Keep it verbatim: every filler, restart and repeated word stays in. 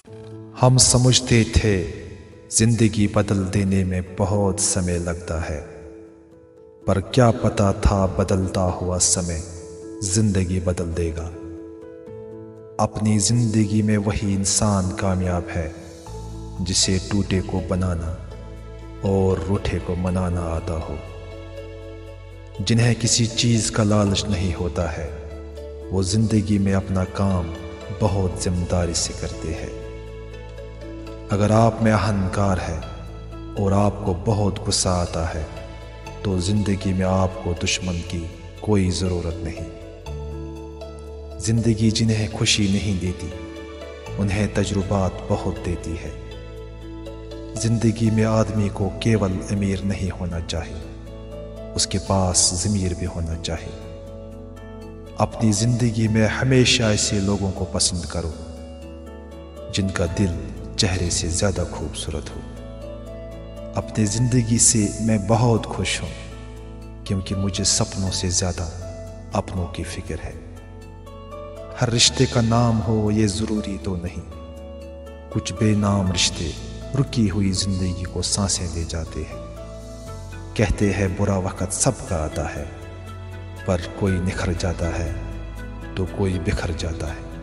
हम समझते थे जिंदगी बदल देने में बहुत समय लगता है, पर क्या पता था बदलता हुआ समय जिंदगी बदल देगा। अपनी जिंदगी में वही इंसान कामयाब है जिसे टूटे को बनाना और रूठे को मनाना आता हो। जिन्हें किसी चीज़ का लालच नहीं होता है, वो जिंदगी में अपना काम बहुत जिम्मेदारी से करते हैं। अगर आप में अहंकार है और आपको बहुत गुस्सा आता है, तो जिंदगी में आपको दुश्मन की कोई ज़रूरत नहीं। जिंदगी जिन्हें खुशी नहीं देती, उन्हें तजुर्बात बहुत देती है। जिंदगी में आदमी को केवल अमीर नहीं होना चाहिए, उसके पास ज़मीर भी होना चाहिए। अपनी जिंदगी में हमेशा ऐसे लोगों को पसंद करो जिनका दिल चेहरे से ज़्यादा खूबसूरत हो। अपनी ज़िंदगी से मैं बहुत खुश हूँ, क्योंकि मुझे सपनों से ज़्यादा अपनों की फिक्र है। हर रिश्ते का नाम हो ये ज़रूरी तो नहीं, कुछ बेनाम रिश्ते रुकी हुई ज़िंदगी को सांसें दे जाते हैं। कहते हैं बुरा वक्त सबका आता है, पर कोई निखर जाता है तो कोई बिखर जाता है।